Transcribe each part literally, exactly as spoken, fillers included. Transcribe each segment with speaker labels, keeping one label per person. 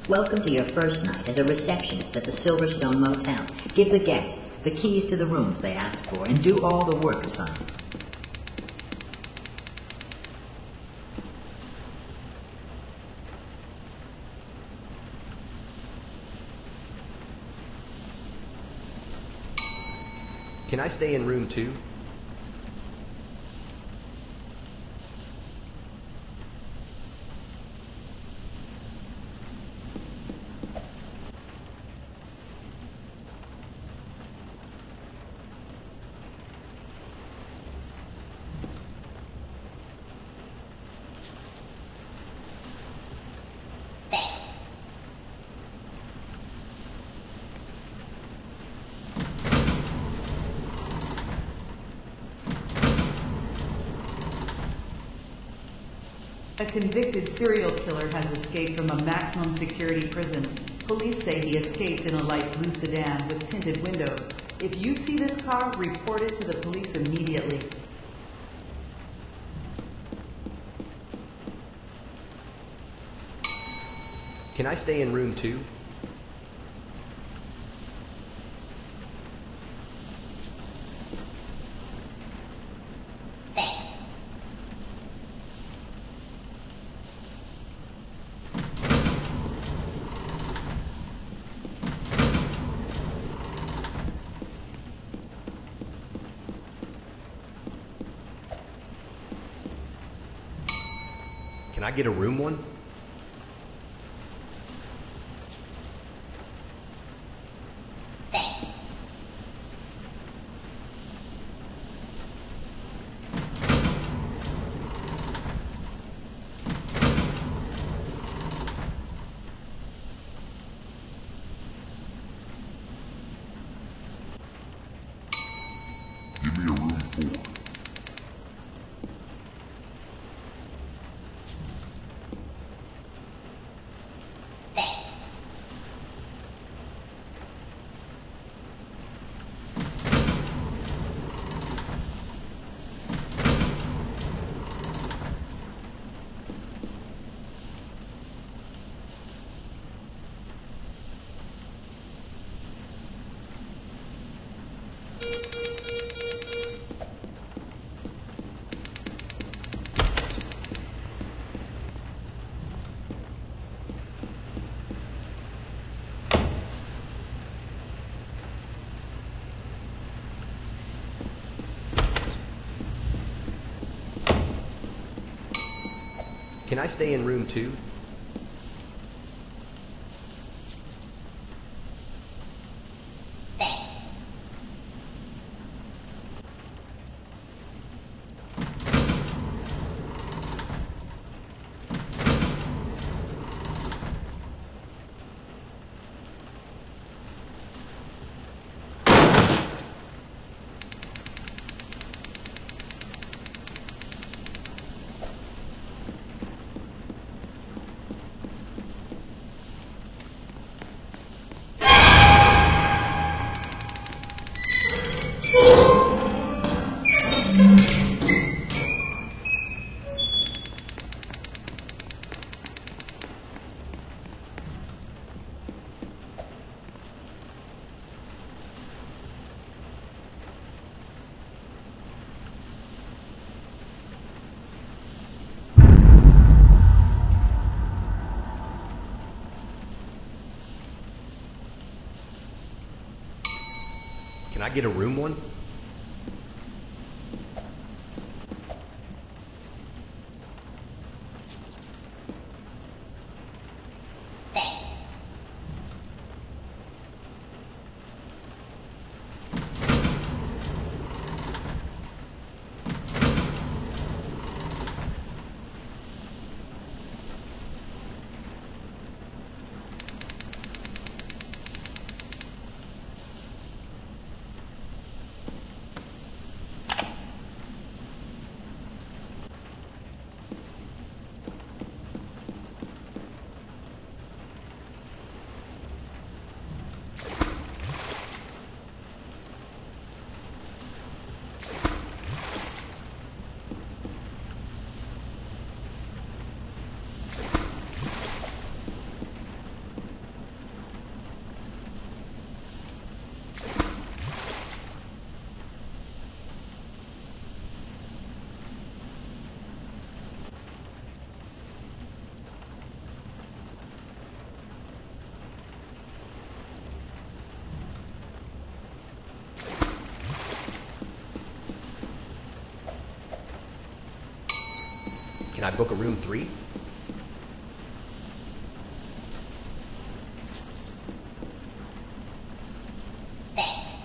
Speaker 1: Welcome to your first night as a receptionist at the Silverstone Motel. Give the guests the keys to the rooms they ask for and do all the work assigned.
Speaker 2: Can I stay in room two?
Speaker 1: Thanks.
Speaker 3: A convicted serial killer has escaped from a maximum security prison. Police say he escaped in a light blue sedan with tinted windows. If you see this car, report it to the police immediately.
Speaker 2: Can I stay in room two?
Speaker 1: Thanks.
Speaker 2: Can I get a room one?
Speaker 1: Thanks.
Speaker 4: Give me a room four.
Speaker 1: Thanks.
Speaker 2: Can I stay in room two?
Speaker 1: Thanks.
Speaker 2: Can I get a room one?
Speaker 1: Thanks.
Speaker 2: Can I book a room three?
Speaker 1: Thanks.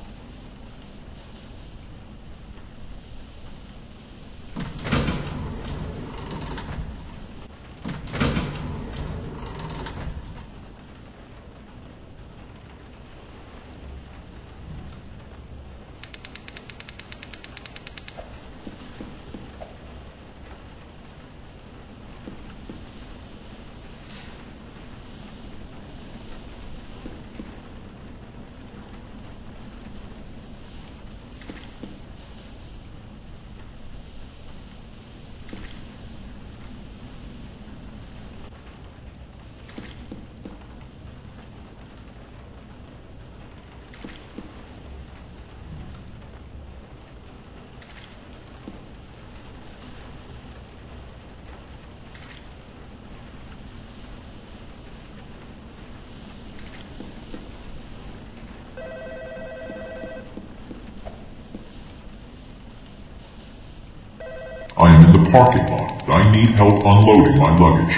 Speaker 4: I am in the parking lot. I need help unloading my luggage.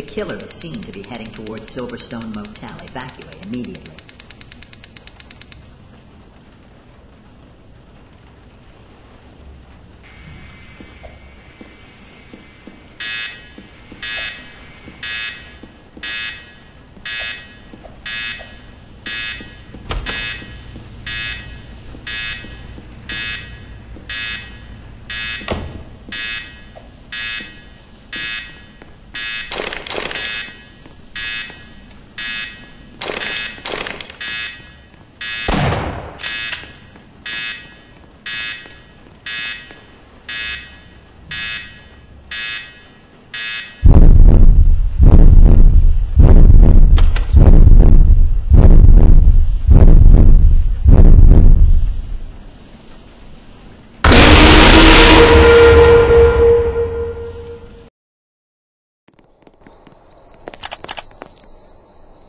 Speaker 1: The killer is seen to be heading towards Silverstone Motel. Evacuate immediately.